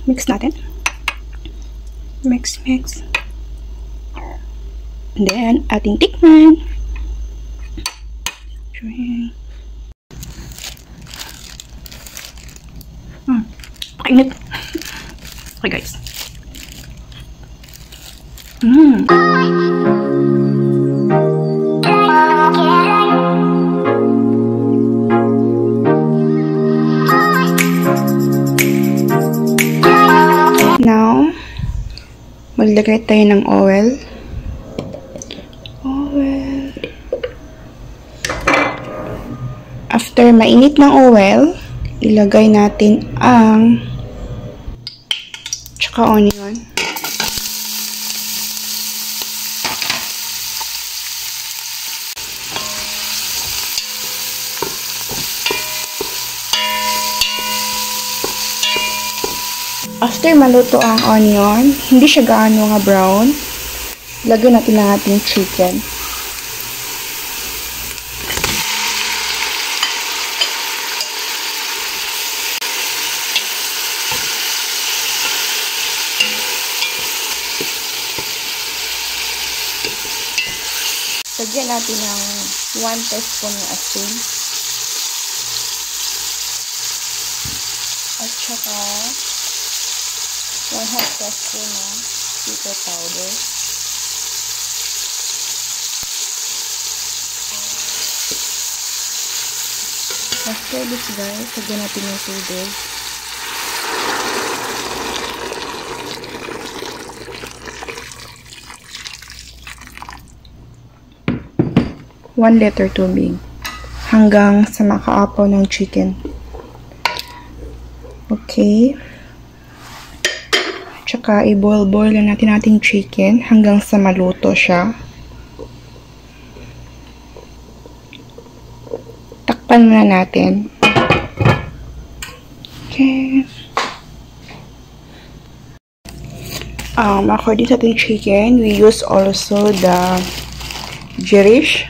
Mix natin. Mix. And then, ating tikman. Pakinit. Okay, guys. Now, maglagay tayo ng oil. After mainit ng oil, ilagay natin ang tsaka onion. After maluto ang onion, hindi siya gaano nga brown, lagyan natin ang ating chicken. Lagyan natin ng 1 teaspoon ng asin. At saka 1/2 teaspoon ng pepper powder. After this guys, lagyan natin ng tubig. One liter tubig hanggang sa makaapaw ng chicken. Okay. Tsaka i-boil lang natin ating chicken hanggang sa maluto siya. Takpan muna natin. Okay. According sa ating chicken, we use also the Jerish.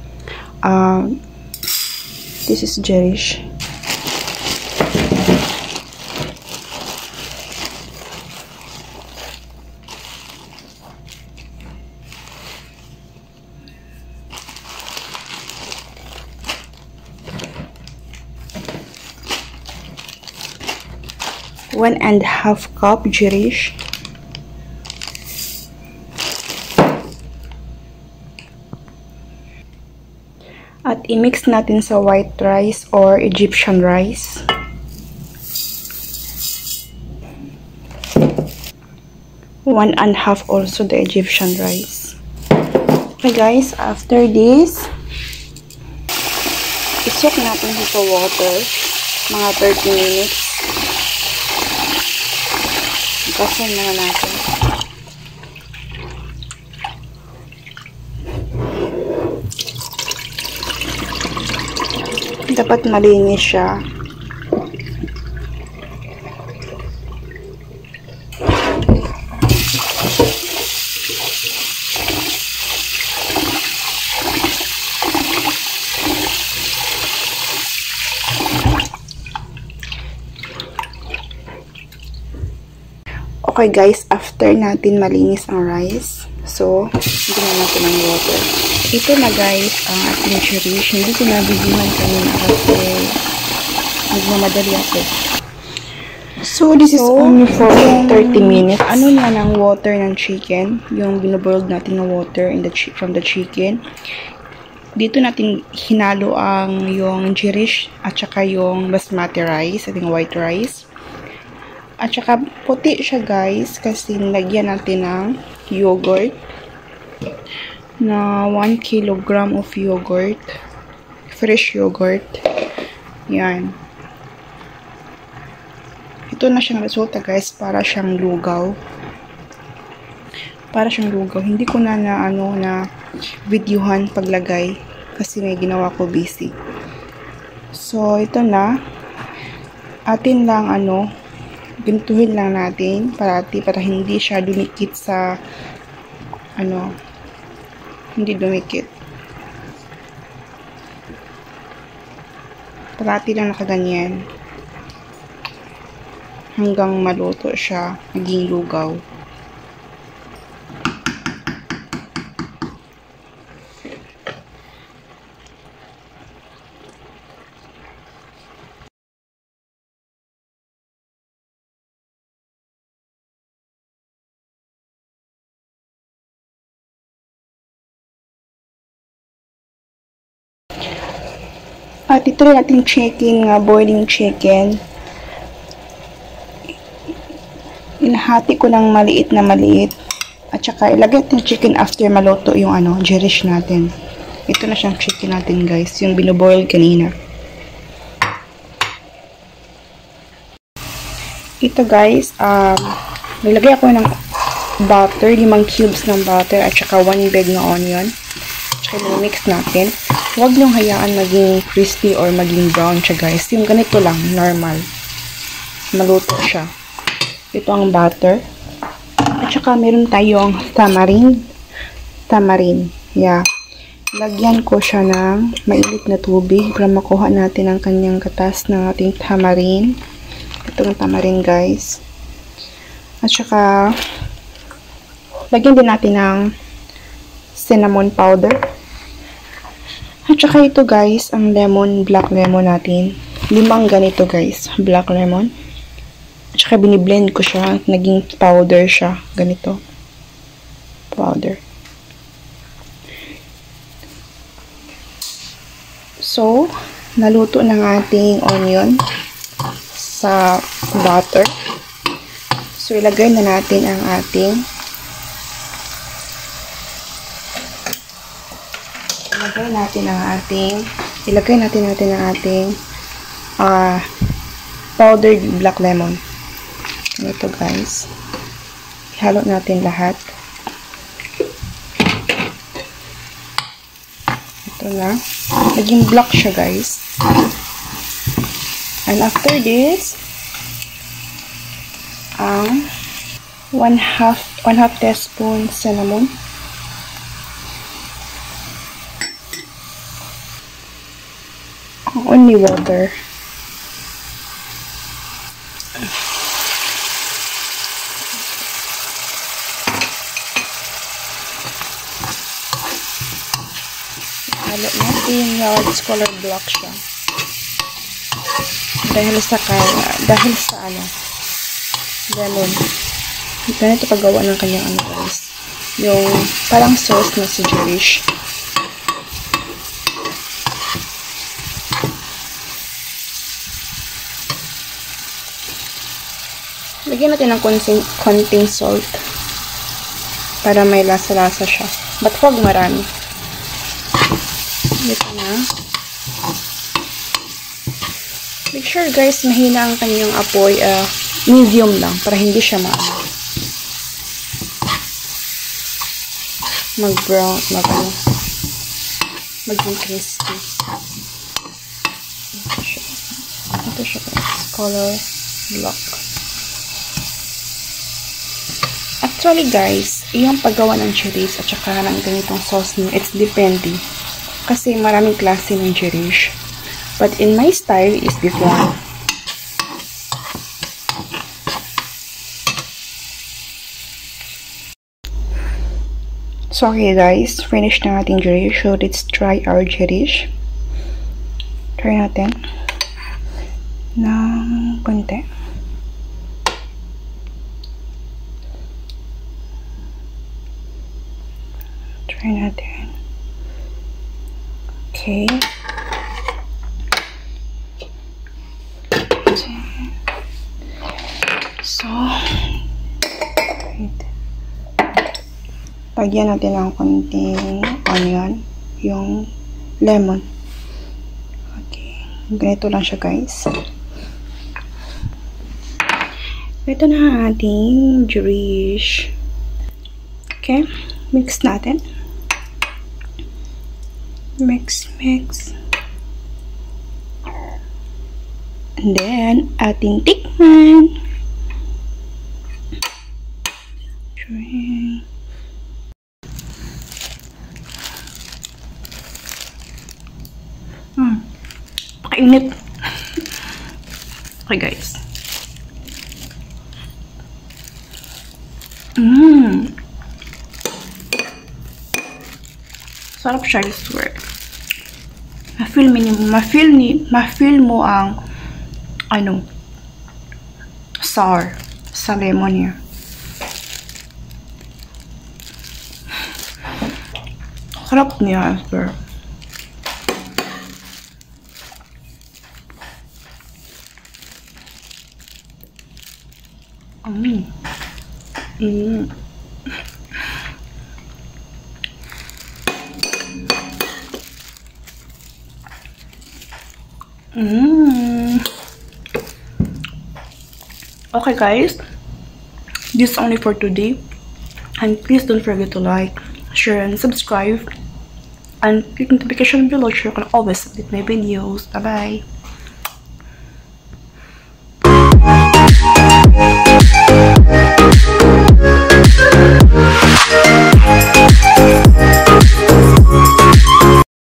This is Jerish. One and a half cup Jerish. At i-mix natin sa white rice or Egyptian rice. One and a half also the Egyptian rice. Okay guys, after this, isok natin sa water mga 30 minutes. Ikasan na natin. Dapat malinis siya. Okay guys, after natin malinis ang rice, so, hindi na natin ang water. Ito na guys, ang ating Jerish. Hindi ko nabigyan kanina kasi nagmamadali ako. So, this is only for 30 minutes. Ano na ng water ng chicken, yung binoboiled natin ng water from the chicken. Dito natin hinalo ang yung Jerish at saka yung basmati rice, ating white rice. At saka puti siya guys kasi nilagyan natin ng yogurt na 1 kilogram of yogurt, fresh yogurt. Yan. Ito na siyang resulta guys, para siyang lugaw. Hindi ko na videohan paglagay kasi may ginawa ko busy. So ito na. Atin lang ganituhin lang natin para hindi siya dumikit sa hindi dumikit. Parati lang nakaganyan. hanggang maluto siya, maging lugaw. At ito rin ating chicken, boiling chicken. Inahati ko ng maliit na maliit. At saka ilagay natin chicken after maluto yung gerish natin. Ito na siyang chicken natin guys, yung binoboil kanina. Ito guys, nilagay ako ng butter, 5 cubes ng butter at saka 1 big na onion. At saka mix natin. Huwag niyong hayaan maging crispy or maging brown siya guys. Yung ganito lang, normal. Maluto siya. Ito ang butter. At saka meron tayong tamarind. Yeah. Lagyan ko siya ng mainit na tubig para makuha natin ang kanyang katas ng ating tamarind. Ito ang tamarind guys. At saka lagyan din natin ng cinnamon powder. At saka ito guys, ang lemon, black lemon natin. 5 ganito guys, black lemon. At saka biniblend ko siya, naging powder siya, ganito. Powder. So, naluto ng ating onion sa butter. So, ilagay na natin ang ating ilagay natin ang ating powdered black lemon. Ito guys. Ihalo natin lahat. Ito na. Naging black siya guys. And after this, 1/2 teaspoon cinnamon. Only water. Halo natin, it's color black siya. Dahil sa lemon. Ganito paggawa ng kanyang guys. Yung parang sauce na si gerish. Lagyan natin ng konting salt para may lasa-lasa siya. But huwag marami. Ito na. Make sure guys, mahina ang kanyang apoy. Medium lang para hindi siya mag-brown, maging crispy. Ito siya guys. Color black. Actually guys, yung paggawa ng chilies at saka ng ganitong sauce niyo, it's depende. Kasi maraming klase ng chilies. But in my style is this one. So okay guys, finish na ating chilies. So let's try our chilies. Try natin ng konti. Try natin. Okay. So, lagyan natin ng konting onion, yung lemon. Okay. Ganito lang siya guys. Ito na ang ating gerish. Okay. Mix natin. Mix. And then, ating tikman. Pakainit. Okay guys. Sarap siya, I swear. Ma-feel mo ang sour sa lemon niya. Sarap niya, I swear. Okay guys, this is only for today, and please don't forget to like, share, and subscribe, and click notification bell so you can always update my videos. Bye bye.